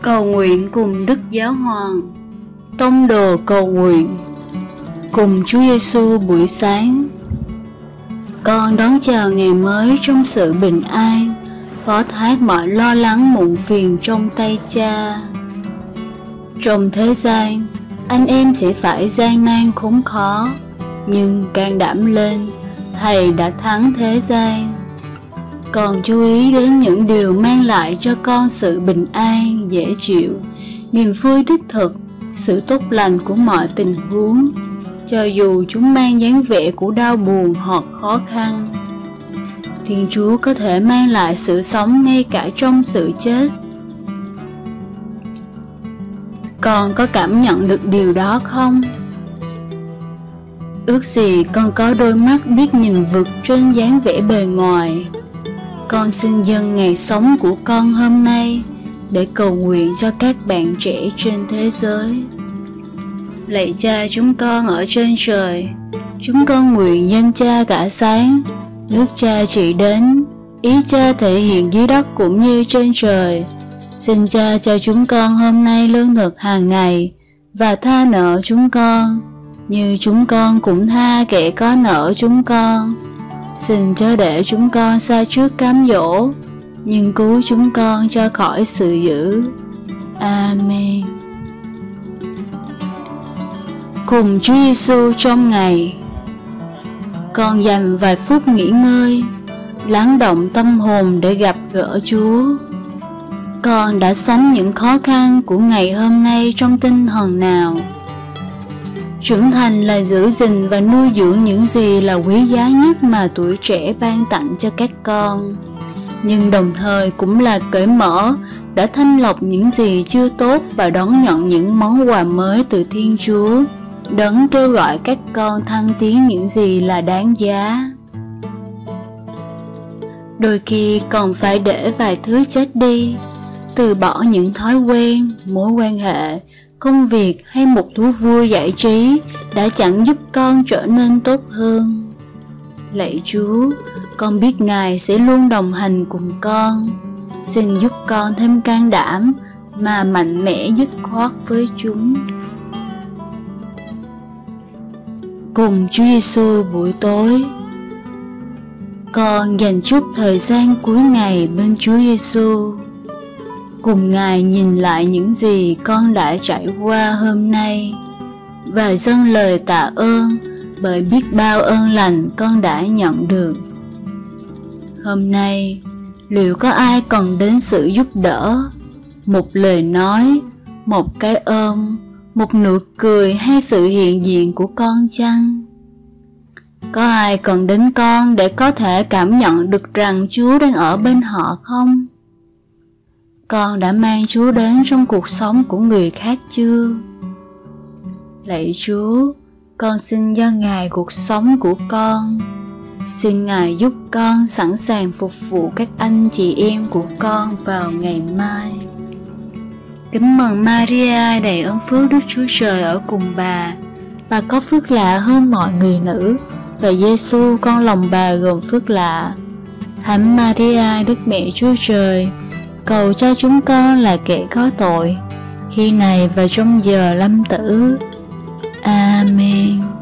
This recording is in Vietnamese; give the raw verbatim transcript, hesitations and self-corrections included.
Cầu nguyện cùng Đức Giáo Hoàng. Tông đồ cầu nguyện cùng Chúa Giêsu buổi sáng. Con đón chào ngày mới trong sự bình an, phó thác mọi lo lắng muộn phiền trong tay Cha. Trong thế gian, anh em sẽ phải gian nan khốn khó, nhưng can đảm lên, Thầy đã thắng thế gian. Con chú ý đến những điều mang lại cho con sự bình an, dễ chịu, niềm vui đích thực, sự tốt lành của mọi tình huống, cho dù chúng mang dáng vẻ của đau buồn hoặc khó khăn. Thiên Chúa có thể mang lại sự sống ngay cả trong sự chết. Con có cảm nhận được điều đó không? Ước gì con có đôi mắt biết nhìn vượt trên dáng vẻ bề ngoài. Con xin dâng ngày sống của con hôm nay để cầu nguyện cho các bạn trẻ trên thế giới. Lạy Cha chúng con ở trên trời, chúng con nguyện danh Cha cả sáng, nước Cha trị đến, ý Cha thể hiện dưới đất cũng như trên trời. Xin Cha cho chúng con hôm nay lương thực hàng ngày, và tha nợ chúng con, như chúng con cũng tha kẻ có nợ chúng con. Xin chớ để chúng con sa trước cám dỗ, nhưng cứu chúng con cho khỏi sự dữ. Amen. Cùng Chúa Giêsu trong ngày. Con dành vài phút nghỉ ngơi, lắng động tâm hồn để gặp gỡ Chúa. Con đã sống những khó khăn của ngày hôm nay trong tinh thần nào? Trưởng thành là giữ gìn và nuôi dưỡng những gì là quý giá nhất mà tuổi trẻ ban tặng cho các con, nhưng đồng thời cũng là cởi mở đã thanh lọc những gì chưa tốt và đón nhận những món quà mới từ Thiên Chúa, đấng kêu gọi các con thăng tiến những gì là đáng giá. Đôi khi còn phải để vài thứ chết đi, từ bỏ những thói quen, mối quan hệ, công việc hay một thú vui giải trí đã chẳng giúp con trở nên tốt hơn. Lạy Chúa, con biết Ngài sẽ luôn đồng hành cùng con. Xin giúp con thêm can đảm mà mạnh mẽ dứt khoát với chúng. Cùng Chúa Giêsu buổi tối. Con dành chút thời gian cuối ngày bên Chúa Giêsu, cùng Ngài nhìn lại những gì con đã trải qua hôm nay và dâng lời tạ ơn bởi biết bao ơn lành con đã nhận được. Hôm nay, liệu có ai cần đến sự giúp đỡ, một lời nói, một cái ôm, một nụ cười hay sự hiện diện của con chăng? Có ai cần đến con để có thể cảm nhận được rằng Chúa đang ở bên họ không? Con đã mang Chúa đến trong cuộc sống của người khác chưa? Lạy Chúa, con xin dâng Ngài cuộc sống của con. Xin Ngài giúp con sẵn sàng phục vụ các anh chị em của con vào ngày mai. Kính mừng Maria đầy ơn phước, Đức Chúa Trời ở cùng bà. Bà có phước lạ hơn mọi người nữ, và Giêsu con lòng bà gồm phước lạ. Thánh Maria, Đức Mẹ Chúa Trời, cầu cho chúng con là kẻ có tội, khi này và trong giờ lâm tử. Amen.